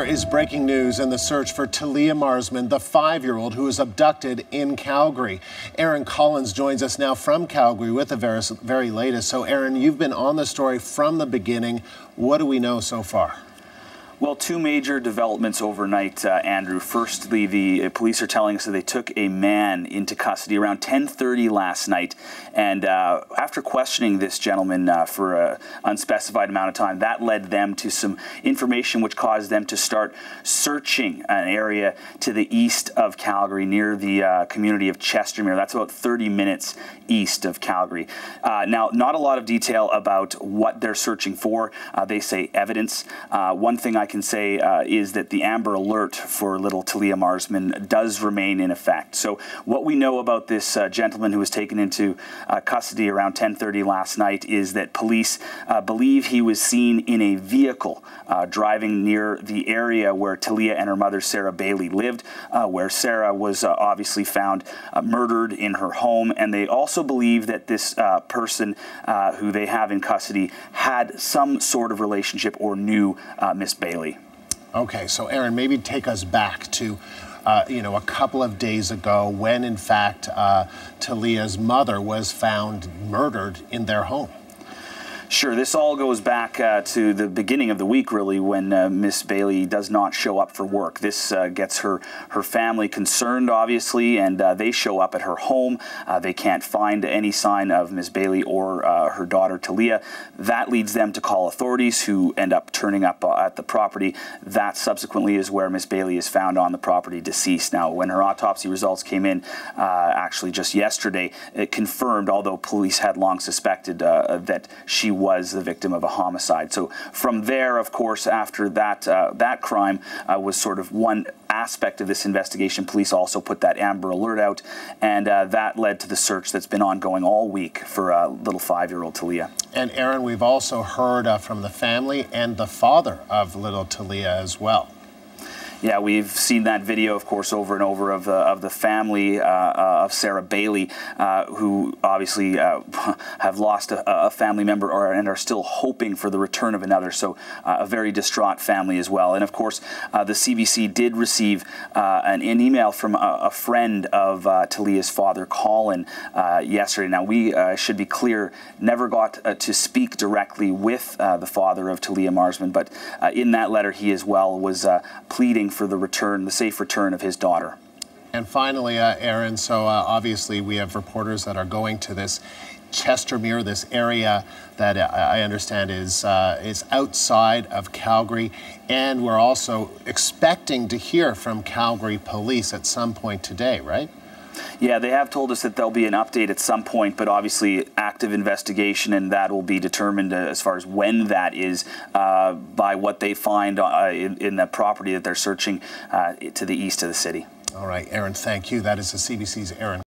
There is breaking news in the search for Talia Marsman, the 5-year-old who was abducted in Calgary. Aaron Collins joins us now from Calgary with the very latest. So, Aaron, you've been on the story from the beginning. What do we know so far? Well, two major developments overnight, Andrew. Firstly, the police are telling us that they took a man into custody around 10:30 last night. And after questioning this gentleman for an unspecified amount of time, that led them to some information which caused them to start searching an area to the east of Calgary near the community of Chestermere. That's about 30 minutes east of Calgary. Now, not a lot of detail about what they're searching for. They say evidence. One thing I can say is that the Amber Alert for little Talia Marsman does remain in effect. So what we know about this gentleman who was taken into custody around 10:30 last night is that police believe he was seen in a vehicle driving near the area where Talia and her mother Sarah Bailey lived, where Sarah was obviously found murdered in her home. And they also believe that this person who they have in custody had some sort of relationship or knew Miss Bailey. Okay, so Aaron, maybe take us back to a couple of days ago when, in fact, Talia's mother was found murdered in their home. Sure. This all goes back to the beginning of the week, really, when Miss Bailey does not show up for work. This gets her family concerned, obviously, and they show up at her home. They can't find any sign of Miss Bailey or her daughter, Talia. That leads them to call authorities, who end up turning up at the property. That subsequently is where Miss Bailey is found on the property, deceased. Now, when her autopsy results came in, actually just yesterday, it confirmed, although police had long suspected that she was the victim of a homicide. So from there, of course, after that crime was sort of one aspect of this investigation, police also put that Amber Alert out, and that led to the search that's been ongoing all week for little 5-year-old Talia. And Aaron, we've also heard from the family and the father of little Talia as well. Yeah, we've seen that video, of course, over and over of the family of Sarah Bailey, who obviously have lost a family member and are still hoping for the return of another. So a very distraught family as well. And of course, the CBC did receive an email from a friend of Talia's father, Colin, yesterday. Now, we should be clear, never got to speak directly with the father of Talia Marsman, but in that letter, he as well was pleading for the safe return of his daughter. And finally, Aaron, so obviously we have reporters that are going to this Chestermere, this area that I understand is outside of Calgary, and we're also expecting to hear from Calgary police at some point today, right? Yeah, they have told us that there'll be an update at some point, but obviously active investigation, and that will be determined as far as when that is by what they find in the property that they're searching to the east of the city. All right, Aaron, thank you. That is the CBC's Aaron